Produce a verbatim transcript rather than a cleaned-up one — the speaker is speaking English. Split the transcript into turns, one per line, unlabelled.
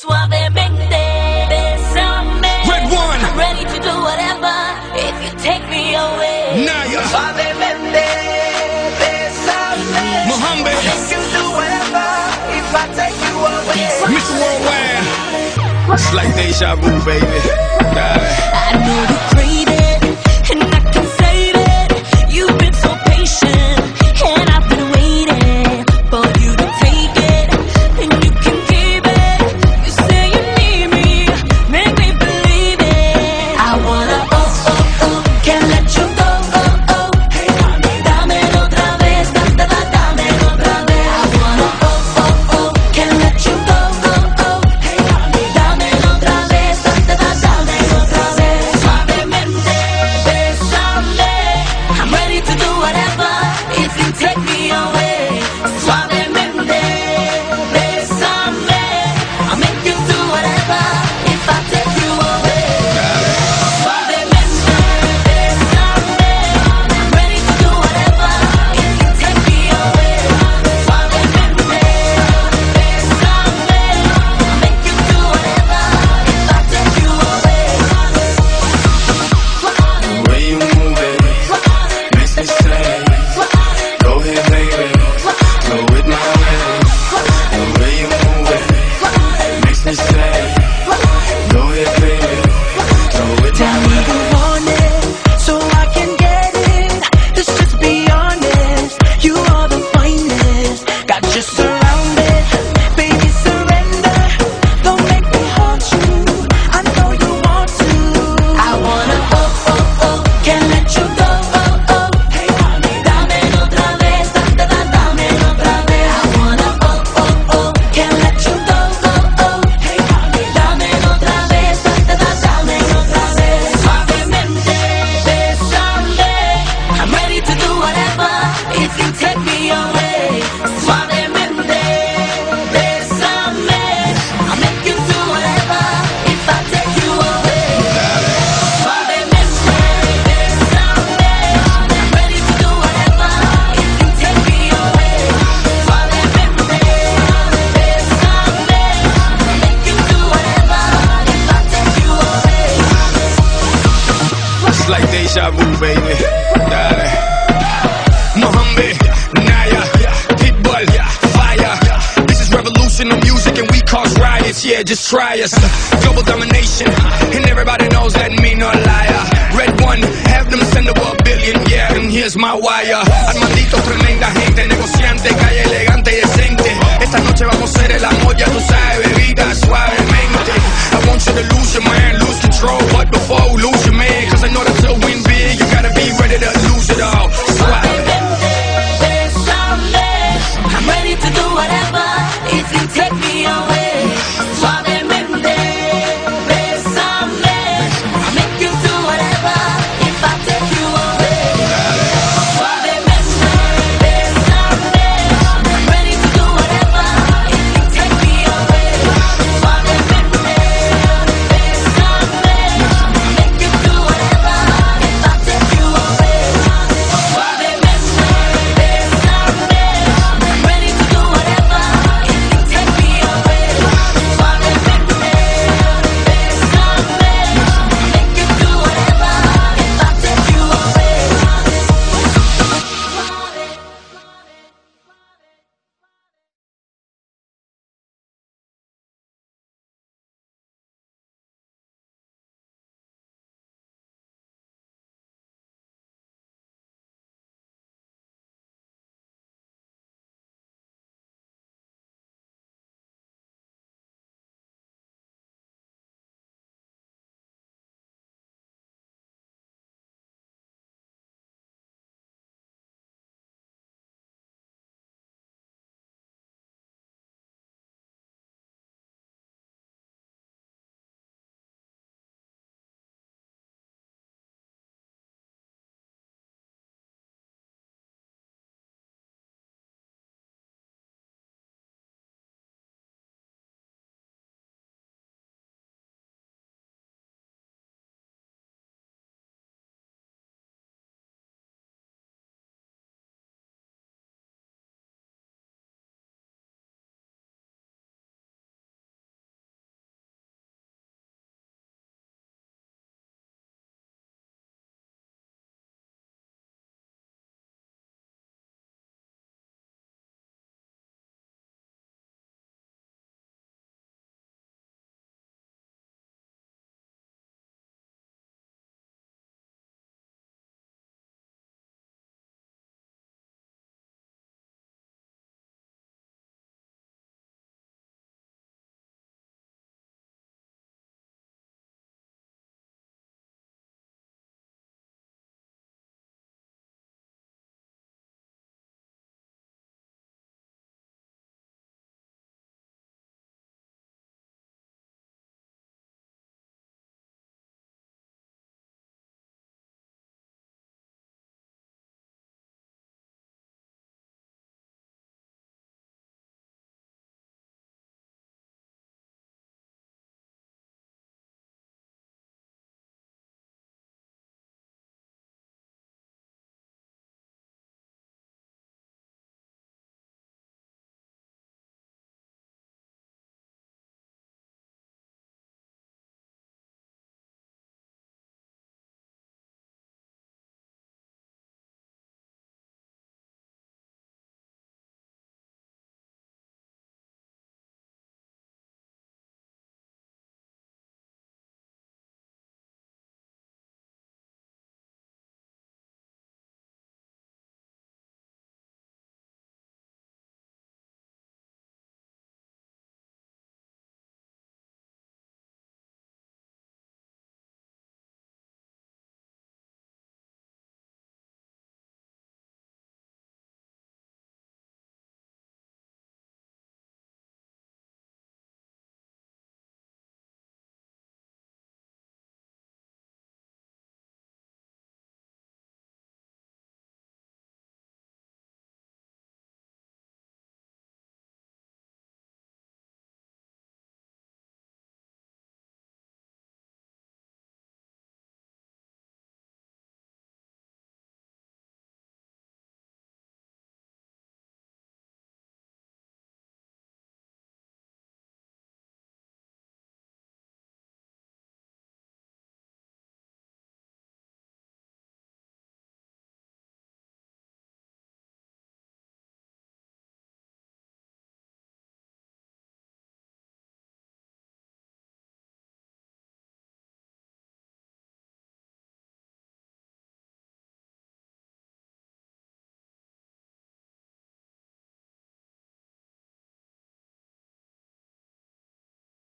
Suavemente, bésame.
Red One.
I'm ready to do whatever if you take me away.
Naya.
Suavemente, bésame.
Mohammed.
Make you do whatever if I take you away.
Mister Worldwide. It's like deja vu, baby. Darling.
I know you crave it, and I can save it. You've been so patient, and I've been waiting for you to take it, and you can keep it. You say you need me, make me believe it. I wanna oh oh oh, can't let you go oh oh. Hey honey, dámelo otra vez, dame, dámelo otra vez. I wanna oh oh oh, can't let you go oh oh. Hey honey, dámelo otra vez, dame, dámelo otra vez. Suavemente, bésame. I'm ready to do whatever if you take me away. Suavemente, bésame. I'll make you do whatever if I take you away. Suavemente, bésame. I'm ready to do whatever if you take me away. Suavemente, bésame. I'll make you do whatever if I take you away.
The way you move it makes me say, go ahead, baby, go with my way. The way you move it makes me say, go ahead, baby, go with my
Tell me
way.
you want it, so I can get it. Let's just be honest, you are the finest. Got you surrounded, baby surrender. Don't make me haunt you, I know you want to.
I wanna oh oh oh, can't let you go oh oh.
Hey honey,
Dámelo otra vez, dame, dámelo otra vez. I wanna oh oh oh, can't let you go oh oh.
hey honey,
Dámelo otra vez, dame, dámelo otra vez. Suavemente, bésame. I'm ready to do whatever if you take me away. Suavemente, bésame. I'll make you do whatever if I take you away. Suavemente, bésame. I'm ready to do whatever if you take me away. Suavemente, bésame. I'll make you do whatever if I take you away.
It's like deja vu, baby. Darling. Mohammed, Naya, Pitbull, Fire. This is revolution of music and we cause riots. Yeah, just try us. Global domination, and everybody knows that me no liar. Red One, have them send over a billion, yeah, and here's my wire. Armanditos, tremenda gente, negociante, calle elegante y decente. Esta noche vamos a hacer el amor, ya tú sabes, bebida,